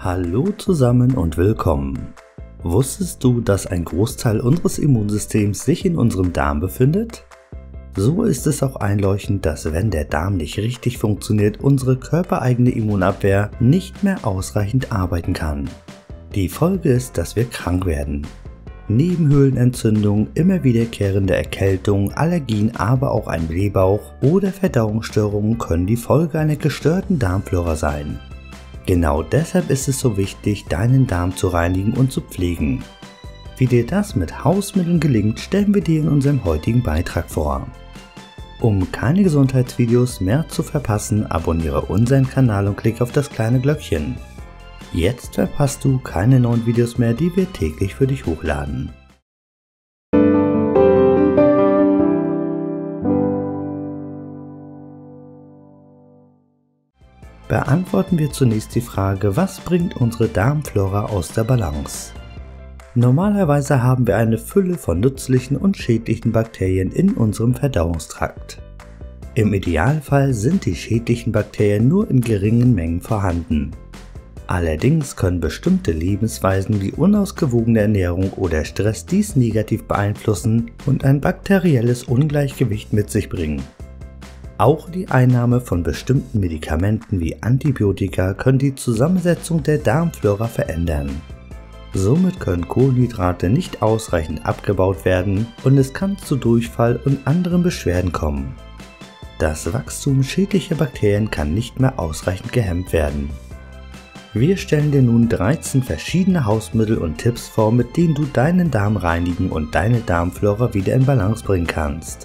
Hallo zusammen und willkommen. Wusstest du, dass ein Großteil unseres Immunsystems sich in unserem Darm befindet? So ist es auch einleuchtend, dass wenn der Darm nicht richtig funktioniert, unsere körpereigene Immunabwehr nicht mehr ausreichend arbeiten kann. Die Folge ist, dass wir krank werden. Nebenhöhlenentzündung, immer wiederkehrende Erkältung, Allergien, aber auch ein Blähbauch oder Verdauungsstörungen können die Folge einer gestörten Darmflora sein. Genau deshalb ist es so wichtig, deinen Darm zu reinigen und zu pflegen. Wie dir das mit Hausmitteln gelingt, stellen wir dir in unserem heutigen Beitrag vor. Um keine Gesundheitsvideos mehr zu verpassen, abonniere unseren Kanal und klick auf das kleine Glöckchen. Jetzt verpasst du keine neuen Videos mehr, die wir täglich für dich hochladen. Beantworten wir zunächst die Frage, was bringt unsere Darmflora aus der Balance? Normalerweise haben wir eine Fülle von nützlichen und schädlichen Bakterien in unserem Verdauungstrakt. Im Idealfall sind die schädlichen Bakterien nur in geringen Mengen vorhanden. Allerdings können bestimmte Lebensweisen wie unausgewogene Ernährung oder Stress dies negativ beeinflussen und ein bakterielles Ungleichgewicht mit sich bringen. Auch die Einnahme von bestimmten Medikamenten wie Antibiotika können die Zusammensetzung der Darmflora verändern. Somit können Kohlenhydrate nicht ausreichend abgebaut werden und es kann zu Durchfall und anderen Beschwerden kommen. Das Wachstum schädlicher Bakterien kann nicht mehr ausreichend gehemmt werden. Wir stellen dir nun 13 verschiedene Hausmittel und Tipps vor, mit denen du deinen Darm reinigen und deine Darmflora wieder in Balance bringen kannst.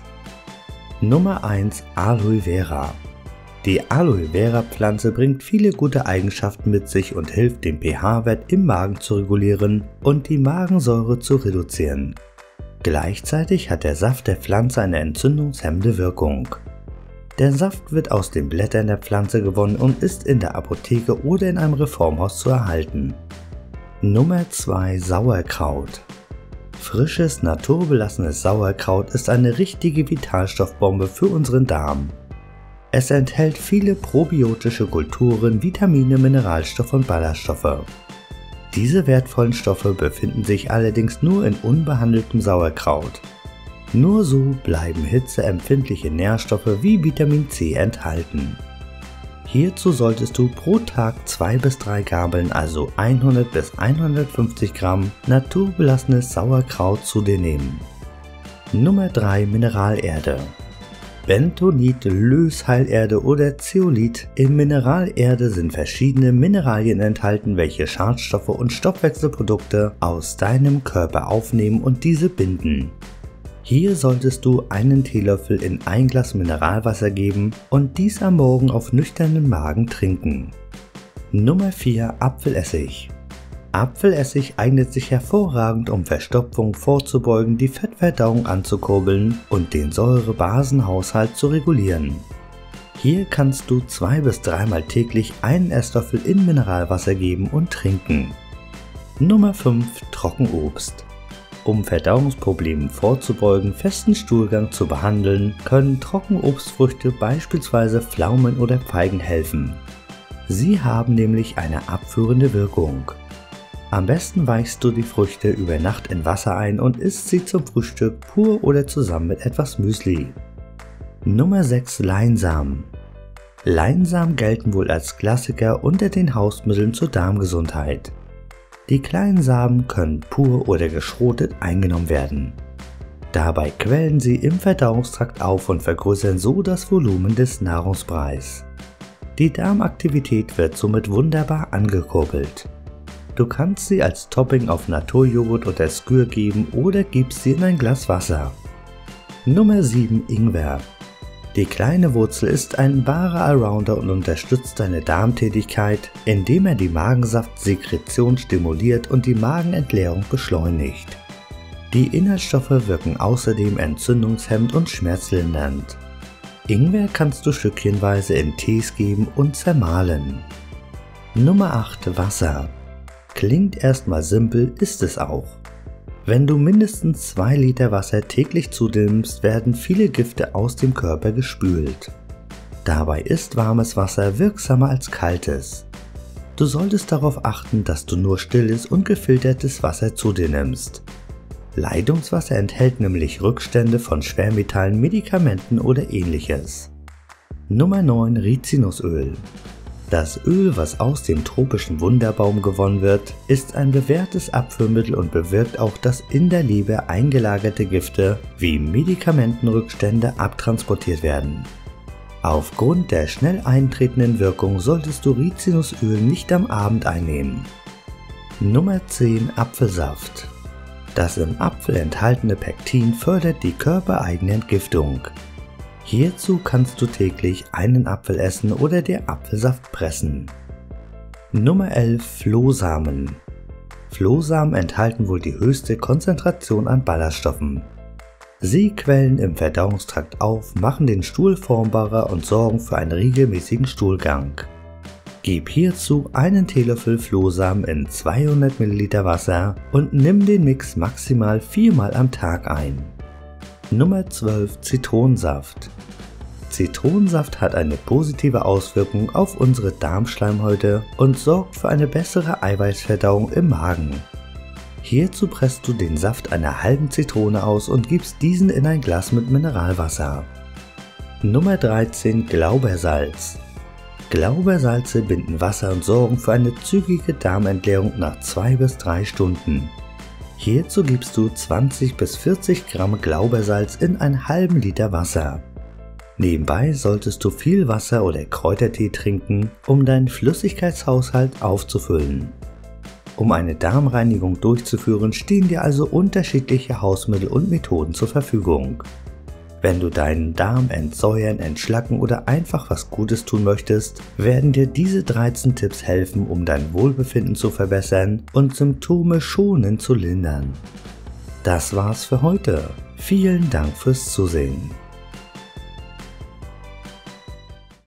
Nummer 1: Aloe Vera. Die Aloe Vera Pflanze bringt viele gute Eigenschaften mit sich und hilft den pH-Wert im Magen zu regulieren und die Magensäure zu reduzieren. Gleichzeitig hat der Saft der Pflanze eine entzündungshemmende Wirkung. Der Saft wird aus den Blättern der Pflanze gewonnen und ist in der Apotheke oder in einem Reformhaus zu erhalten. Nummer 2: Sauerkraut. Frisches, naturbelassenes Sauerkraut ist eine richtige Vitalstoffbombe für unseren Darm. Es enthält viele probiotische Kulturen, Vitamine, Mineralstoffe und Ballaststoffe. Diese wertvollen Stoffe befinden sich allerdings nur in unbehandeltem Sauerkraut. Nur so bleiben hitzeempfindliche Nährstoffe wie Vitamin C enthalten. Hierzu solltest du pro Tag 2 bis 3 Gabeln, also 100 bis 150 Gramm naturbelassenes Sauerkraut zu dir nehmen. Nummer 3: Mineralerde. Bentonit, Lösheilerde oder Zeolit. In Mineralerde sind verschiedene Mineralien enthalten, welche Schadstoffe und Stoffwechselprodukte aus deinem Körper aufnehmen und diese binden. Hier solltest du einen Teelöffel in ein Glas Mineralwasser geben und dies am Morgen auf nüchternen Magen trinken. Nummer 4: Apfelessig. Apfelessig eignet sich hervorragend, um Verstopfung vorzubeugen, die Fettverdauung anzukurbeln und den Säure-Basen-Haushalt zu regulieren. Hier kannst du 2 bis 3 Mal täglich einen Esslöffel in Mineralwasser geben und trinken. Nummer 5: Trockenobst. Um Verdauungsproblemen vorzubeugen, festen Stuhlgang zu behandeln, können Trockenobstfrüchte, beispielsweise Pflaumen oder Feigen, helfen. Sie haben nämlich eine abführende Wirkung. Am besten weichst du die Früchte über Nacht in Wasser ein und isst sie zum Frühstück pur oder zusammen mit etwas Müsli. Nummer 6: Leinsamen. Leinsamen gelten wohl als Klassiker unter den Hausmitteln zur Darmgesundheit. Die kleinen Samen können pur oder geschrotet eingenommen werden. Dabei quellen sie im Verdauungstrakt auf und vergrößern so das Volumen des Nahrungsbreis. Die Darmaktivität wird somit wunderbar angekurbelt. Du kannst sie als Topping auf Naturjoghurt oder Skür geben oder gibst sie in ein Glas Wasser. Nummer 7: Ingwer. Die kleine Wurzel ist ein wahrer Allrounder und unterstützt deine Darmtätigkeit, indem er die Magensaftsekretion stimuliert und die Magenentleerung beschleunigt. Die Inhaltsstoffe wirken außerdem entzündungshemmend und schmerzlindernd. Ingwer kannst du stückchenweise in Tees geben und zermahlen. Nummer 8: Wasser. Klingt erstmal simpel, ist es auch. Wenn du mindestens 2 Liter Wasser täglich zu dir nimmst, werden viele Gifte aus dem Körper gespült. Dabei ist warmes Wasser wirksamer als kaltes. Du solltest darauf achten, dass du nur stilles und gefiltertes Wasser zu dir nimmst. Leitungswasser enthält nämlich Rückstände von Schwermetallen, Medikamenten oder ähnliches. Nummer 9. Rizinusöl. Das Öl, was aus dem tropischen Wunderbaum gewonnen wird, ist ein bewährtes Abführmittel und bewirkt auch, dass in der Leber eingelagerte Gifte wie Medikamentenrückstände abtransportiert werden. Aufgrund der schnell eintretenden Wirkung solltest du Rizinusöl nicht am Abend einnehmen. Nummer 10. Apfelsaft. Das im Apfel enthaltene Pektin fördert die körpereigene Entgiftung. Hierzu kannst du täglich einen Apfel essen oder dir Apfelsaft pressen. Nummer 11. Flohsamen. Flohsamen enthalten wohl die höchste Konzentration an Ballaststoffen. Sie quellen im Verdauungstrakt auf, machen den Stuhl formbarer und sorgen für einen regelmäßigen Stuhlgang. Gib hierzu einen Teelöffel Flohsamen in 200 ml Wasser und nimm den Mix maximal 4-mal am Tag ein. Nummer 12. Zitronensaft. Zitronensaft hat eine positive Auswirkung auf unsere Darmschleimhäute und sorgt für eine bessere Eiweißverdauung im Magen. Hierzu presst du den Saft einer halben Zitrone aus und gibst diesen in ein Glas mit Mineralwasser. Nummer 13. Glaubersalz. Glaubersalze binden Wasser und sorgen für eine zügige Darmentleerung nach 2 bis 3 Stunden. Hierzu gibst du 20 bis 40 Gramm Glaubersalz in einen halben Liter Wasser. Nebenbei solltest du viel Wasser oder Kräutertee trinken, um deinen Flüssigkeitshaushalt aufzufüllen. Um eine Darmreinigung durchzuführen, stehen dir also unterschiedliche Hausmittel und Methoden zur Verfügung. Wenn du deinen Darm entsäuern, entschlacken oder einfach was Gutes tun möchtest, werden dir diese 13 Tipps helfen, um dein Wohlbefinden zu verbessern und Symptome schonend zu lindern. Das war's für heute. Vielen Dank fürs Zusehen.